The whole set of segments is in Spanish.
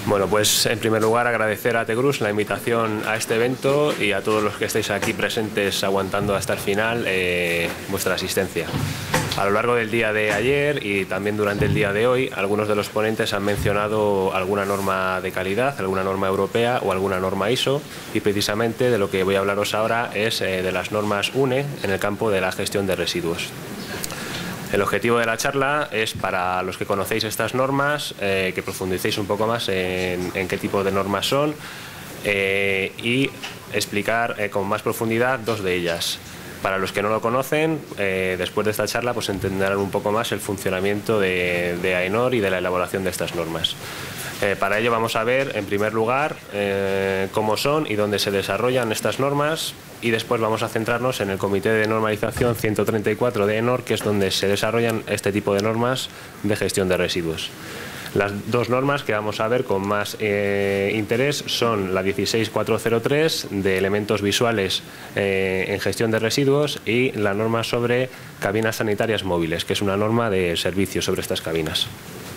Bueno, pues en primer lugar agradecer a Tegrus la invitación a este evento y a todos los que estáis aquí presentes aguantando hasta el final vuestra asistencia. A lo largo del día de ayer y también durante el día de hoy, algunos de los ponentes han mencionado alguna norma de calidad, alguna norma europea o alguna norma ISO, y precisamente de lo que voy a hablaros ahora es de las normas UNE en el campo de la gestión de residuos. El objetivo de la charla es, para los que conocéis estas normas, que profundicéis un poco más en qué tipo de normas son y explicar con más profundidad dos de ellas. Para los que no lo conocen, después de esta charla pues entenderán un poco más el funcionamiento de AENOR y de la elaboración de estas normas. Para ello vamos a ver, en primer lugar, cómo son y dónde se desarrollan estas normas, y después vamos a centrarnos en el Comité de Normalización 134 de AENOR, que es donde se desarrollan este tipo de normas de gestión de residuos. Las dos normas que vamos a ver con más interés son la 16403 de elementos visuales en gestión de residuos y la norma sobre cabinas sanitarias móviles, que es una norma de servicio sobre estas cabinas.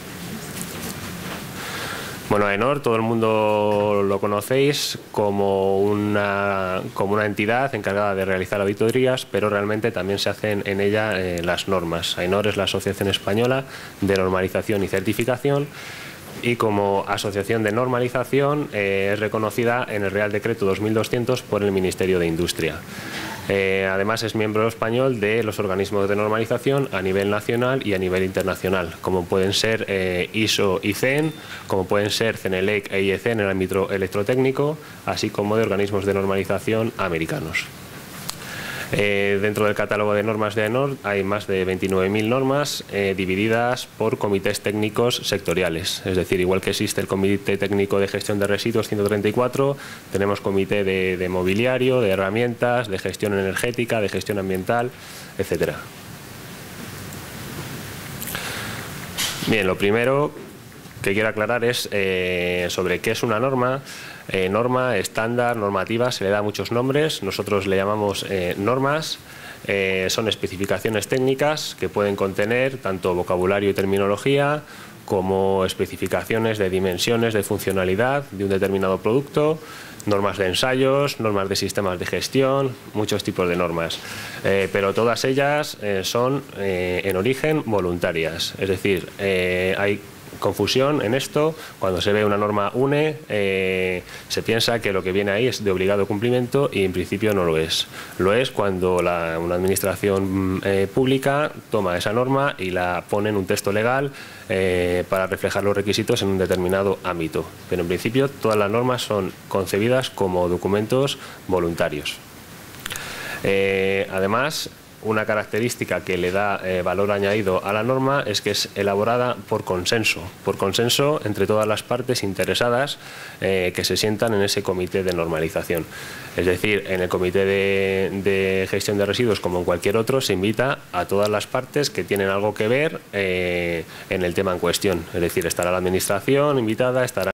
Bueno, AENOR, todo el mundo lo conocéis como una entidad encargada de realizar auditorías, pero realmente también se hacen en ella las normas. AENOR es la Asociación Española de Normalización y Certificación, y como asociación de normalización es reconocida en el Real Decreto 2200 por el Ministerio de Industria. Además es miembro español de los organismos de normalización a nivel nacional y a nivel internacional, como pueden ser ISO y CEN, como pueden ser CENELEC e IEC en el ámbito electrotécnico, así como de organismos de normalización americanos. Dentro del catálogo de normas de AENOR hay más de 29.000 normas divididas por comités técnicos sectoriales. Es decir, igual que existe el Comité Técnico de Gestión de Residuos 134, tenemos comité de mobiliario, de herramientas, de gestión energética, de gestión ambiental, etcétera. Bien, lo primero que quiero aclarar es sobre qué es una norma. Norma, estándar, normativa, se le da muchos nombres. Nosotros le llamamos normas. Son especificaciones técnicas que pueden contener tanto vocabulario y terminología como especificaciones de dimensiones, de funcionalidad de un determinado producto, normas de ensayos, normas de sistemas de gestión, muchos tipos de normas. Pero todas ellas son en origen voluntarias. Es decir, hay confusión en esto. Cuando se ve una norma UNE se piensa que lo que viene ahí es de obligado cumplimiento, y en principio no lo es. Lo es cuando una administración pública toma esa norma y la pone en un texto legal para reflejar los requisitos en un determinado ámbito. Pero en principio todas las normas son concebidas como documentos voluntarios. Además, una característica que le da valor añadido a la norma es que es elaborada por consenso entre todas las partes interesadas que se sientan en ese comité de normalización. Es decir, en el comité de gestión de residuos, como en cualquier otro, se invita a todas las partes que tienen algo que ver en el tema en cuestión. Es decir, estará la administración invitada, estará